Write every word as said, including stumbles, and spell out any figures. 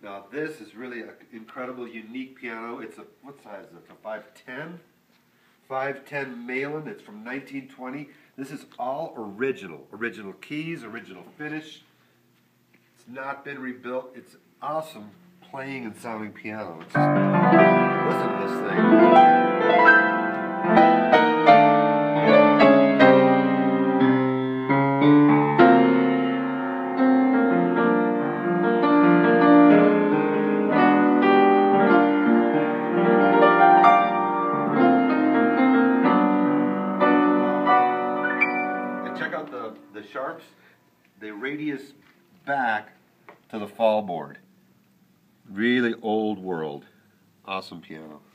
Now this is really an incredible, unique piano. It's a, what size is it? It's a five ten? five ten Mehlin. It's from nineteen twenty. This is all original. Original keys, original finish. It's not been rebuilt. It's awesome playing and sounding piano. It's just, listen to this thing. Check out the, the sharps. They radius back to the fall board. Really old world. Awesome piano.